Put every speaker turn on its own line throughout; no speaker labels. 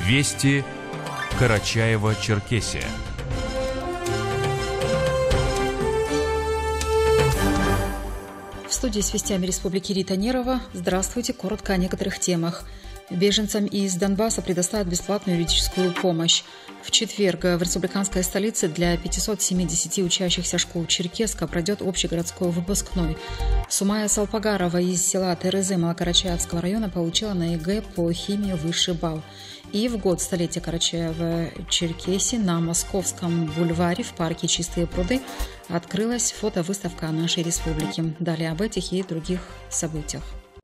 Вести Карачаево-Черкесия.
В студии с вестями Республики Рита Нерова. Здравствуйте. Коротко о некоторых темах. Беженцам из Донбасса предоставят бесплатную юридическую помощь. В четверг в республиканской столице для 570 учащихся школ Черкеска пройдет общегородской выпускной. Сумая Салпагарова из села Терезы Малокарачаевского района получила на ЕГЭ по химии высший балл. И в год столетия Карачаево-Черкесии на Московском бульваре в парке «Чистые пруды» открылась фотовыставка нашей республики. Далее об этих и других событиях.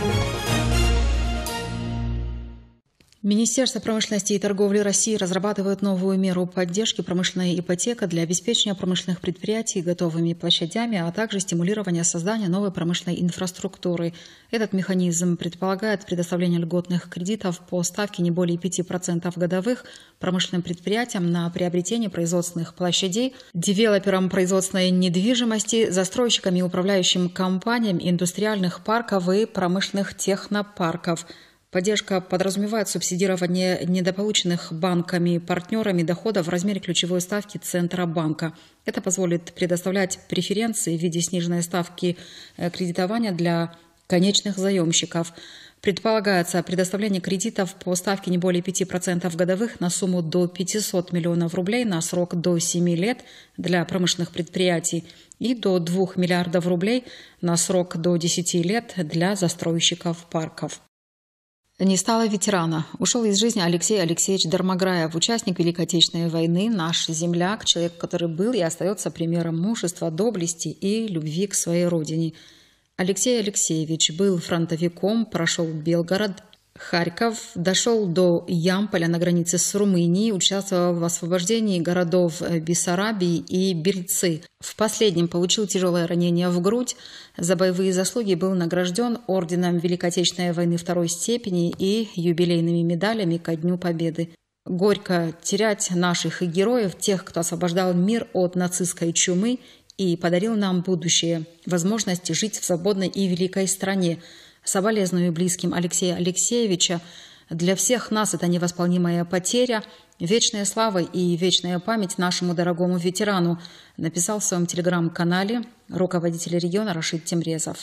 Министерство промышленности и торговли России разрабатывает новую меру поддержки промышленной ипотека для обеспечения промышленных предприятий готовыми площадями, а также стимулирования создания новой промышленной инфраструктуры. Этот механизм предполагает предоставление льготных кредитов по ставке не более 5% годовых промышленным предприятиям на приобретение производственных площадей, девелоперам производственной недвижимости, застройщикам и управляющим компаниям индустриальных парков и промышленных технопарков. Поддержка подразумевает субсидирование недополученных банками-партнерами доходов в размере ключевой ставки Центробанка. Это позволит предоставлять преференции в виде сниженной ставки кредитования для конечных заемщиков. Предполагается предоставление кредитов по ставке не более 5% годовых на сумму до 500 миллионов рублей на срок до 7 лет для промышленных предприятий и до 2 миллиардов рублей на срок до 10 лет для застройщиков парков. Не стало ветерана. Ушел из жизни Алексей Алексеевич Дармограев, участник Великой Отечественной войны, наш земляк, человек, который был и остается примером мужества, доблести и любви к своей родине. Алексей Алексеевич был фронтовиком, прошел Белгород, Харьков, дошел до Ямполя на границе с Румынией, участвовал в освобождении городов Бессарабии и Бельцы. В последнем получил тяжелое ранение в грудь. За боевые заслуги был награжден орденом Великой Отечественной войны второй степени и юбилейными медалями ко Дню Победы. Горько терять наших героев, тех, кто освобождал мир от нацистской чумы и подарил нам будущее, возможность жить в свободной и великой стране. Соболезную близким Алексея Алексеевича. Для всех нас это невосполнимая потеря. Вечная слава и вечная память нашему дорогому ветерану, написал в своем телеграм-канале руководитель региона Рашид Темрезов.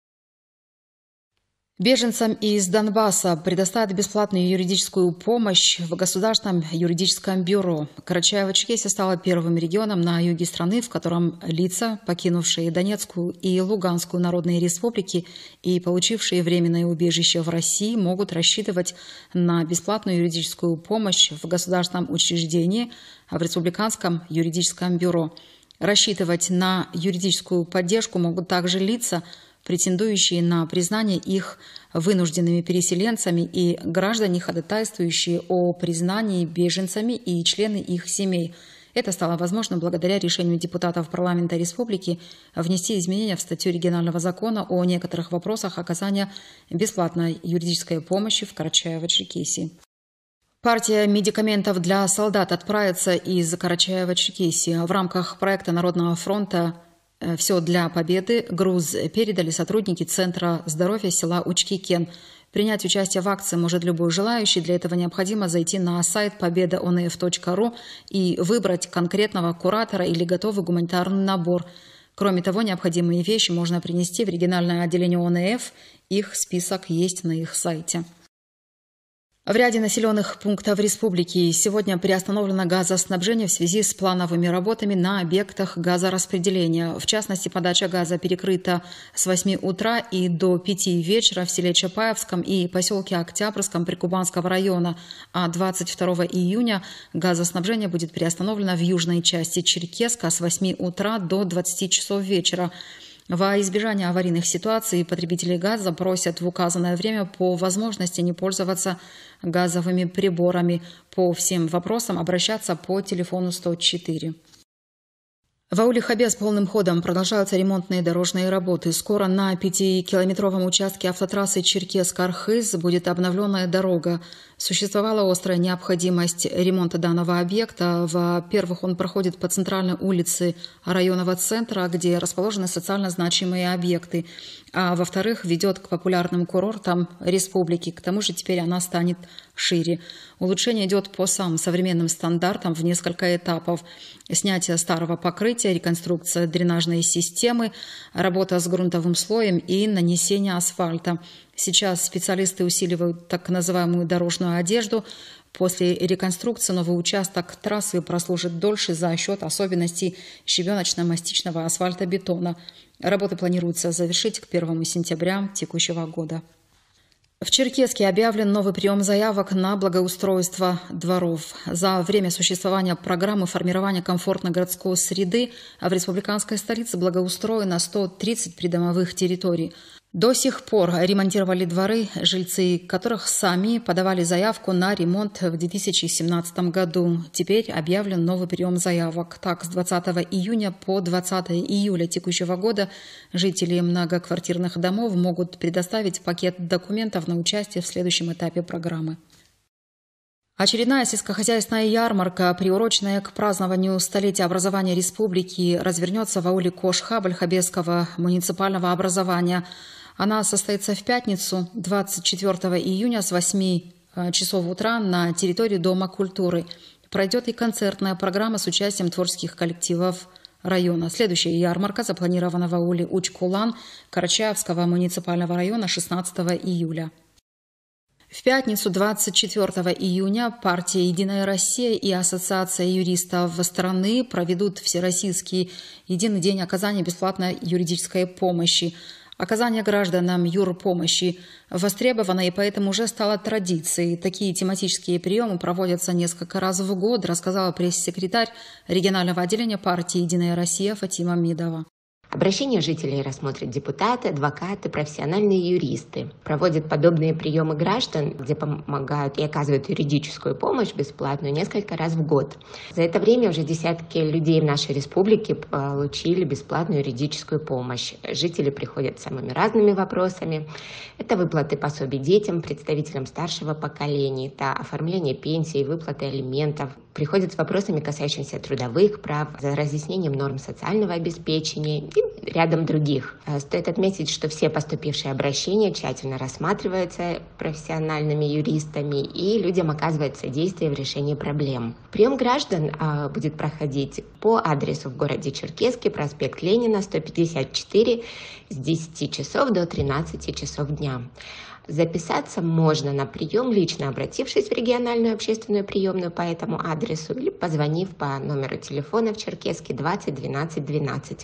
Беженцам из Донбасса предоставят бесплатную юридическую помощь в Государственном юридическом бюро. Карачаево-Черкесия стала первым регионом на юге страны, в котором лица, покинувшие Донецкую и Луганскую народные республики и получившие временное убежище в России, могут рассчитывать на бесплатную юридическую помощь в государственном учреждении, в Республиканском юридическом бюро. Рассчитывать на юридическую поддержку могут также лица, претендующие на признание их вынужденными переселенцами и граждане, ходатайствующие о признании беженцами и члены их семей. Это стало возможно благодаря решению депутатов парламента республики внести изменения в статью регионального закона о некоторых вопросах оказания бесплатной юридической помощи в Карачаево-Черкесии. Партия медикаментов для солдат отправится из Карачаево-Черкесии. В рамках проекта Народного фронта «Все для победы» груз передали сотрудники Центра здоровья села Учки-Кен. Принять участие в акции может любой желающий. Для этого необходимо зайти на сайт победаонф.ру и выбрать конкретного куратора или готовый гуманитарный набор. Кроме того, необходимые вещи можно принести в региональное отделение ОНФ. Их список есть на их сайте. В ряде населенных пунктов республики сегодня приостановлено газоснабжение в связи с плановыми работами на объектах газораспределения. В частности, подача газа перекрыта с 8 утра и до 5 вечера в селе Чапаевском и поселке Октябрьском Прикубанского района, а 22 июня газоснабжение будет приостановлено в южной части Черкеска с 8 утра до 20 часов вечера. Во избежание аварийных ситуаций потребители газа просят в указанное время по возможности не пользоваться газовыми приборами. По всем вопросам обращаться по телефону 104. В Ауле-Хабе с полным ходом продолжаются ремонтные дорожные работы. Скоро на 5-километровом участке автотрассы Черкесск-Архыз будет обновленная дорога. Существовала острая необходимость ремонта данного объекта. Во-первых, он проходит по центральной улице районного центра, где расположены социально значимые объекты. А во-вторых, ведет к популярным курортам республики. К тому же теперь она станет шире. Улучшение идет по самым современным стандартам в несколько этапов. Снятие старого покрытия, реконструкция дренажной системы, работа с грунтовым слоем и нанесение асфальта. Сейчас специалисты усиливают так называемую дорожную одежду. После реконструкции новый участок трассы прослужит дольше за счет особенностей щебеночно-мастичного асфальтобетона. Работы планируется завершить к 1 сентября текущего года. В Черкесске объявлен новый прием заявок на благоустройство дворов. За время существования программы формирования комфортной городской среды в республиканской столице благоустроено 130 придомовых территорий. До сих пор ремонтировали дворы, жильцы которых сами подавали заявку на ремонт в 2017 году. Теперь объявлен новый прием заявок. Так, с 20 июня по 20 июля текущего года жители многоквартирных домов могут предоставить пакет документов на участие в следующем этапе программы. Очередная сельскохозяйственная ярмарка, приуроченная к празднованию столетия образования республики, развернется в ауле Кошха Бальхабесского муниципального образования. Она состоится в пятницу, 24 июня с 8 часов утра на территории Дома культуры. Пройдет и концертная программа с участием творческих коллективов района. Следующая ярмарка запланирована в ауле Уч-Кулан Карачаевского муниципального района 16 июля. В пятницу, 24 июня, партия «Единая Россия» и Ассоциация юристов страны проведут Всероссийский единый день оказания бесплатной юридической помощи. Оказание гражданам юрпомощи востребовано и поэтому уже стало традицией. Такие тематические приемы проводятся несколько раз в год, рассказала пресс-секретарь регионального отделения партии «Единая Россия» Фатима Мидова.
Обращения жителей рассмотрят депутаты, адвокаты, профессиональные юристы. Проводят подобные приемы граждан, где помогают и оказывают юридическую помощь бесплатную несколько раз в год. За это время уже десятки людей в нашей республике получили бесплатную юридическую помощь. Жители приходят с самыми разными вопросами. Это выплаты пособий детям, представителям старшего поколения, это оформление пенсий, выплаты алиментов. Приходят с вопросами, касающимися трудовых прав, за разъяснением норм социального обеспечения и рядом других. Стоит отметить, что все поступившие обращения тщательно рассматриваются профессиональными юристами, и людям оказывают содействие в решении проблем. Прием граждан будет проходить по адресу в городе Черкесске, проспект Ленина, 154, с 10 часов до 13 часов дня. Записаться можно на прием, лично обратившись в региональную общественную приемную по этому адресу или позвонив по номеру телефона в Черкесске 20 12 12.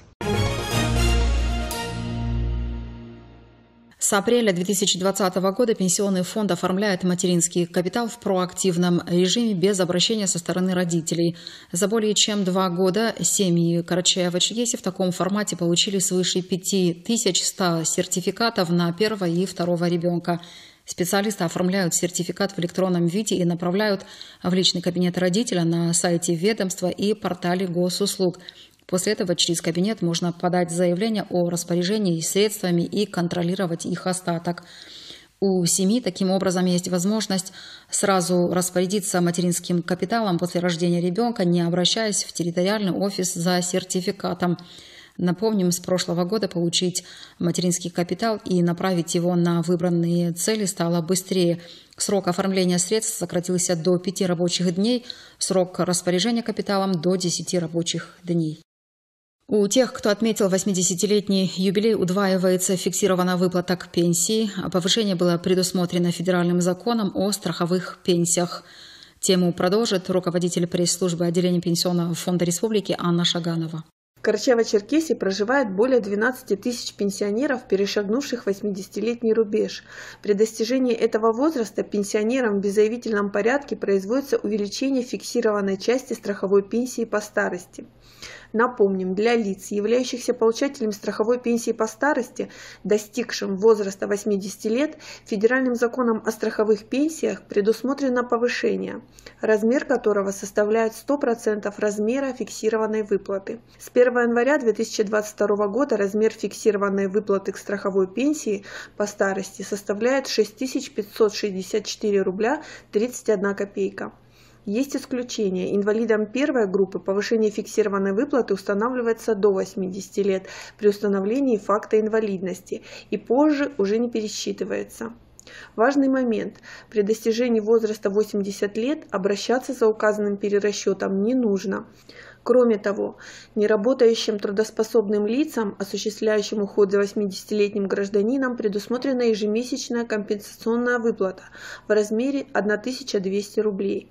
С апреля 2020 года Пенсионный фонд оформляет материнский капитал в проактивном режиме без обращения со стороны родителей. За более чем 2 года семьи Карачаева-Черкесии в таком формате получили свыше 5100 сертификатов на первого и второго ребенка. Специалисты оформляют сертификат в электронном виде и направляют в личный кабинет родителя на сайте ведомства и портале госуслуг. После этого через кабинет можно подать заявление о распоряжении средствами и контролировать их остаток. У семьи таким образом есть возможность сразу распорядиться материнским капиталом после рождения ребенка, не обращаясь в территориальный офис за сертификатом. Напомним, с прошлого года получить материнский капитал и направить его на выбранные цели стало быстрее. Срок оформления средств сократился до 5 рабочих дней, срок распоряжения капиталом до 10 рабочих дней. У тех, кто отметил 80-летний юбилей, удваивается фиксированная выплата к пенсии. Повышение было предусмотрено федеральным законом о страховых пенсиях. Тему продолжит руководитель пресс-службы отделения Пенсионного фонда республики Анна Шаганова.
В Карачаево-Черкесии проживает более 12 тысяч пенсионеров, перешагнувших 80-летний рубеж. При достижении этого возраста пенсионерам в беззаявительном порядке производится увеличение фиксированной части страховой пенсии по старости. Напомним, для лиц, являющихся получателями страховой пенсии по старости, достигшим возраста 80 лет, федеральным законом о страховых пенсиях предусмотрено повышение, размер которого составляет 100% размера фиксированной выплаты. С 1 января 2022 года размер фиксированной выплаты к страховой пенсии по старости составляет 6564 рубля 31 копейка. Есть исключения. Инвалидам первой группы повышение фиксированной выплаты устанавливается до 80 лет при установлении факта инвалидности и позже уже не пересчитывается. Важный момент. При достижении возраста 80 лет обращаться за указанным перерасчетом не нужно. Кроме того, неработающим трудоспособным лицам, осуществляющим уход за 80-летним гражданином, предусмотрена ежемесячная компенсационная выплата в размере 1200 рублей.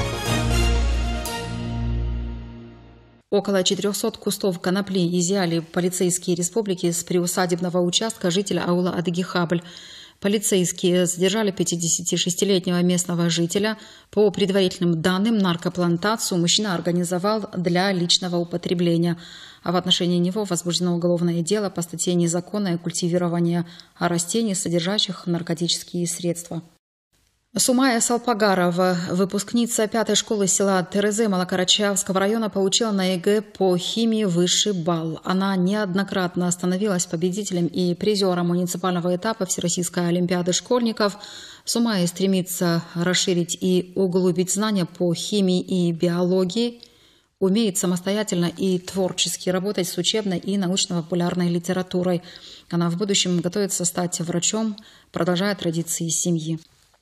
Около 400 кустов конопли изъяли полицейские республики с приусадебного участка жителя аула Адыгихабль. Полицейские задержали 56-летнего местного жителя. По предварительным данным, наркоплантацию мужчина организовал для личного употребления, а в отношении него возбуждено уголовное дело по статье «Незаконное культивирование растений, содержащих наркотические средства». Сумая Салпагарова, выпускница 5-й школы села Терезы Малокарачаевского района, получила на ЕГЭ по химии высший балл. Она неоднократно становилась победителем и призером муниципального этапа Всероссийской олимпиады школьников. Сумая стремится расширить и углубить знания по химии и биологии, умеет самостоятельно и творчески работать с учебной и научно-популярной литературой. Она в будущем готовится стать врачом, продолжая традиции семьи.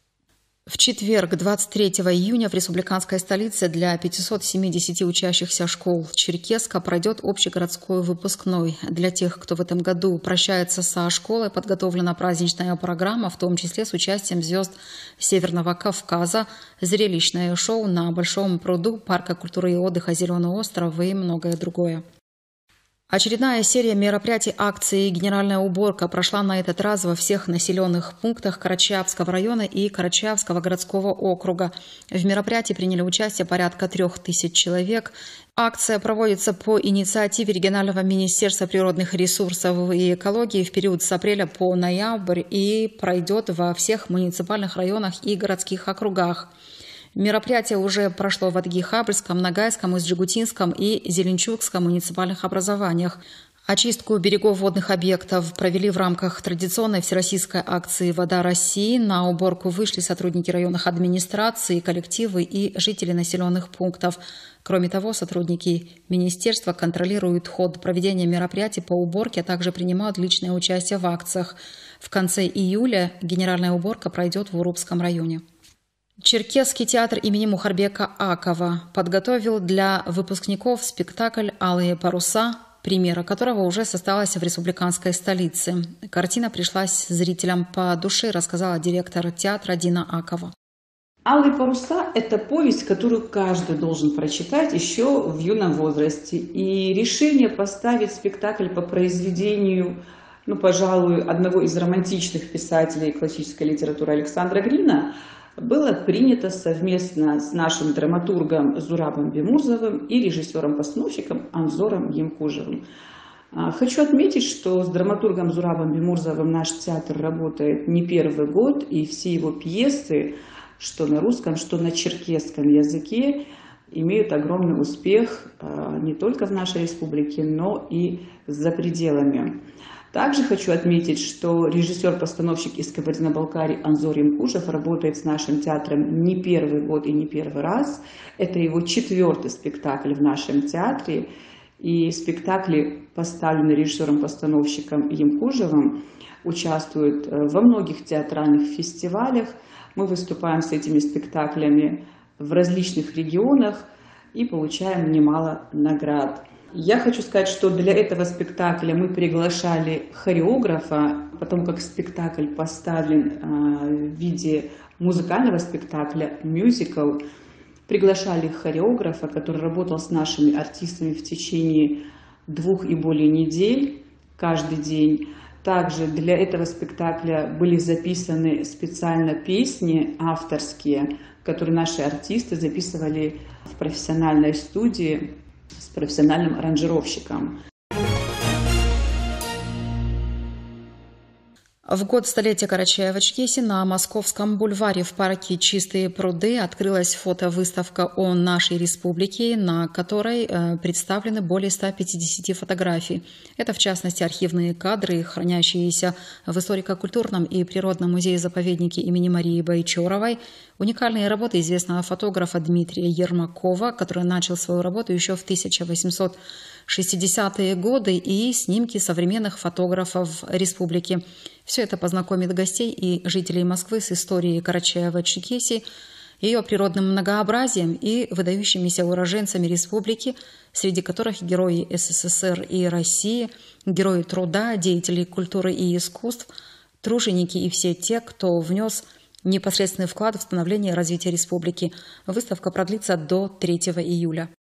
В четверг, 23 июня, в республиканской столице для 570 учащихся школ Черкесска пройдет общегородской выпускной. Для тех, кто в этом году прощается со школой, подготовлена праздничная программа, в том числе с участием звезд Северного Кавказа, зрелищное шоу на Большом пруду парка культуры и отдыха «Зеленый остров» и многое другое. Очередная серия мероприятий акции «Генеральная уборка» прошла на этот раз во всех населенных пунктах Карачаевского района и Карачаевского городского округа. В мероприятии приняли участие порядка 3000 человек. Акция проводится по инициативе регионального министерства природных ресурсов и экологии в период с апреля по ноябрь и пройдет во всех муниципальных районах и городских округах. Мероприятие уже прошло в Адыгихабльском, Ногайском, Изжигутинском и Зеленчукском муниципальных образованиях. Очистку берегов водных объектов провели в рамках традиционной всероссийской акции «Вода России». На уборку вышли сотрудники районных администраций, коллективы и жители населенных пунктов. Кроме того, сотрудники министерства контролируют ход проведения мероприятий по уборке, а также принимают личное участие в акциях. В конце июля генеральная уборка пройдет в Урупском районе. Черкесский театр имени Мухарбека Акова подготовил для выпускников спектакль «Алые паруса», премьера которого уже состоялась в республиканской столице. Картина пришлась зрителям по душе, рассказала директор театра Дина Акова.
«Алые паруса» – это повесть, которую каждый должен прочитать еще в юном возрасте. И решение поставить спектакль по произведению, пожалуй, одного из романтичных писателей классической литературы Александра Грина было принято совместно с нашим драматургом Зурабом Бимурзовым и режиссером-постановщиком Анзором Емкужевым. Хочу отметить, что с драматургом Зурабом Бимурзовым наш театр работает не первый год, и все его пьесы, что на русском, что на черкесском языке, имеют огромный успех не только в нашей республике, но и за пределами. Также хочу отметить, что режиссер-постановщик из Кабардино-Балкарии Анзор Емкужев работает с нашим театром не первый год и не первый раз. Это его 4-й спектакль в нашем театре. И спектакли, поставленные режиссером-постановщиком Емкужевым, участвуют во многих театральных фестивалях. Мы выступаем с этими спектаклями в различных регионах и получаем немало наград. Я хочу сказать, что для этого спектакля мы приглашали хореографа, потому как спектакль поставлен в виде музыкального спектакля, мюзикл. Приглашали хореографа, который работал с нашими артистами в течение 2 и более недель, каждый день. Также для этого спектакля были записаны специально песни авторские, которые наши артисты записывали в профессиональной студии. с профессиональным аранжировщиком.
В год столетия Карачаево-Черкесии на Московском бульваре в парке «Чистые пруды» открылась фотовыставка о нашей республике, на которой представлены более 150 фотографий. Это, в частности, архивные кадры, хранящиеся в историко-культурном и природном музее-заповеднике имени Марии Байчоровой, уникальные работы известного фотографа Дмитрия Ермакова, который начал свою работу еще в 1860-е годы, и снимки современных фотографов республики. Все это познакомит гостей и жителей Москвы с историей Карачаево-Черкесии, ее природным многообразием и выдающимися уроженцами республики, среди которых герои СССР и России, герои труда, деятели культуры и искусств, труженики и все те, кто внес непосредственный вклад в становление и развитие республики. Выставка продлится до 3 июля.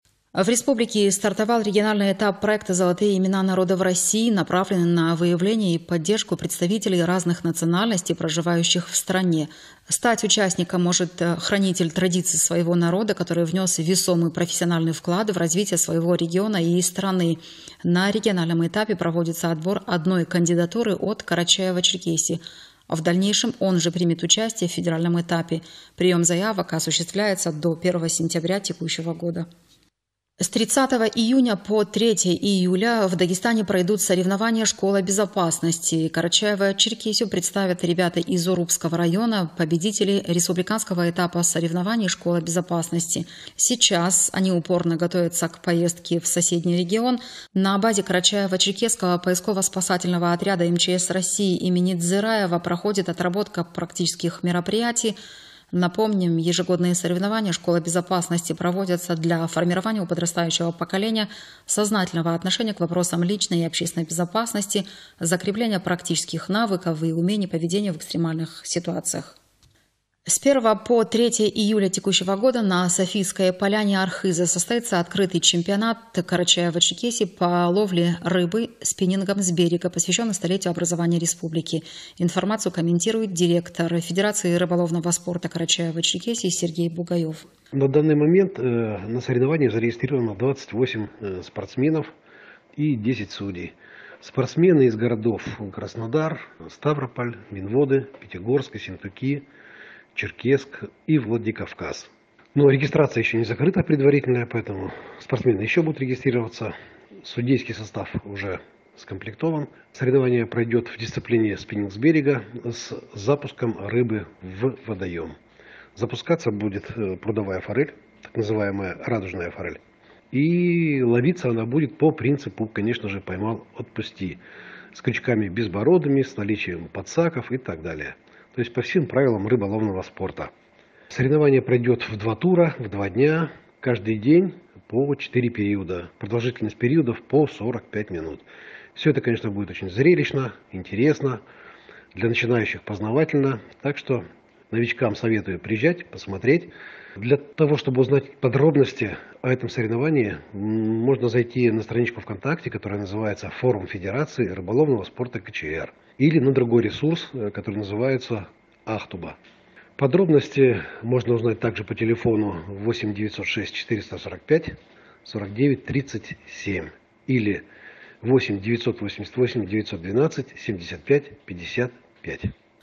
В республике стартовал региональный этап проекта «Золотые имена народов России», направленный на выявление и поддержку представителей разных национальностей, проживающих в стране. Стать участником может хранитель традиций своего народа, который внес весомый профессиональный вклад в развитие своего региона и страны. На региональном этапе проводится отбор одной кандидатуры от Карачаево-Черкесии. В дальнейшем он же примет участие в федеральном этапе. Прием заявок осуществляется до 1 сентября текущего года. С 30 июня по 3 июля в Дагестане пройдут соревнования «Школа безопасности». Карачаево-Черкесию представят ребята из Урупского района, победители республиканского этапа соревнований «Школа безопасности». Сейчас они упорно готовятся к поездке в соседний регион. На базе Карачаево-Черкесского поисково-спасательного отряда МЧС России имени Дзираева проходит отработка практических мероприятий. Напомним, ежегодные соревнования «Школа безопасности» проводятся для формирования у подрастающего поколения сознательного отношения к вопросам личной и общественной безопасности, закрепления практических навыков и умений поведения в экстремальных ситуациях. С 1 по 3 июля текущего года на Софийской поляне Архиза состоится открытый чемпионат Карачаево-Черкесии по ловле рыбы спиннингом с берега, посвященный столетию образования республики. Информацию комментирует директор Федерации рыболовного спорта Карачаево-Черкесии Сергей Бугаев.
На данный момент на соревнованиях зарегистрировано 28 спортсменов и 10 судей. Спортсмены из городов Краснодар, Ставрополь, Минводы, Пятигорск, Ессентуки, Черкесск и Владикавказ. Но регистрация еще не закрыта предварительная, поэтому спортсмены еще будут регистрироваться. Судейский состав уже скомплектован. Соревнование пройдет в дисциплине спиннинг с берега с запуском рыбы в водоем. Запускаться будет прудовая форель, так называемая радужная форель. И ловиться она будет по принципу, конечно же, поймал, отпусти. С крючками безбородыми, с наличием подсаков и так далее. То есть по всем правилам рыболовного спорта. Соревнование пройдет в 2 тура, в 2 дня, каждый день по 4 периода. Продолжительность периодов по 45 минут. Все это, конечно, будет очень зрелищно, интересно, для начинающих познавательно. Так что новичкам советую приезжать, посмотреть. Для того, чтобы узнать подробности о этом соревновании, можно зайти на страничку ВКонтакте, которая называется «Форум Федерации рыболовного спорта КЧР». Или на другой ресурс, который называется «Ахтуба». Подробности можно узнать также по телефону 8 906 445 49 37 или 8 988 912 75 55.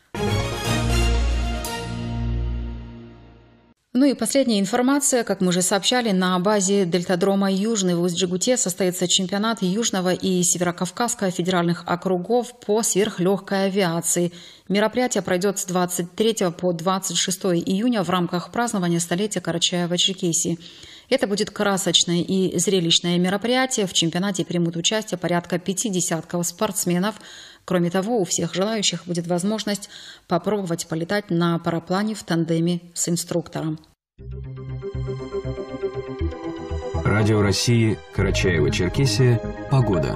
Ну и последняя информация. Как мы уже сообщали, на базе дельтадрома «Южный» в Усть-Джигуте состоится чемпионат Южного и Северокавказского федеральных округов по сверхлегкой авиации. Мероприятие пройдет с 23 по 26 июня в рамках празднования столетия Карачаево-Черкесии. Это будет красочное и зрелищное мероприятие. В чемпионате примут участие порядка 50 спортсменов. Кроме того, у всех желающих будет возможность попробовать полетать на параплане в тандеме с инструктором.
Радио России, Карачаево-Черкесия. Погода.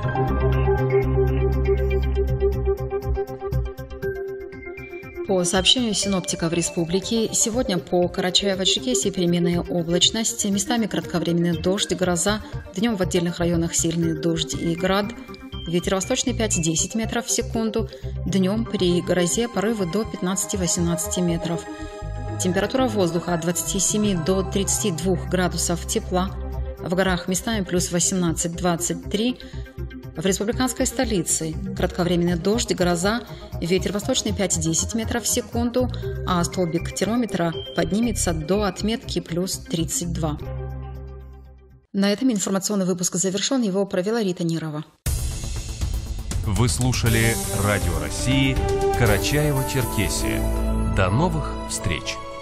По сообщению синоптиков республики, сегодня по Карачаево-Черкесии переменная облачность, местами кратковременный дождь, гроза, днем в отдельных районах сильный дождь и град. Ветер восточный 5-10 метров в секунду. Днем при грозе порывы до 15-18 метров. Температура воздуха от 27 до 32 градусов тепла. В горах местами плюс 18-23. В республиканской столице кратковременный дождь, гроза, ветер восточный 5-10 метров в секунду, а столбик термометра поднимется до отметки плюс 32. На этом информационный выпуск завершен. Его провела Рита Нирова.
Вы слушали Радио России Карачаево-Черкесия. До новых встреч!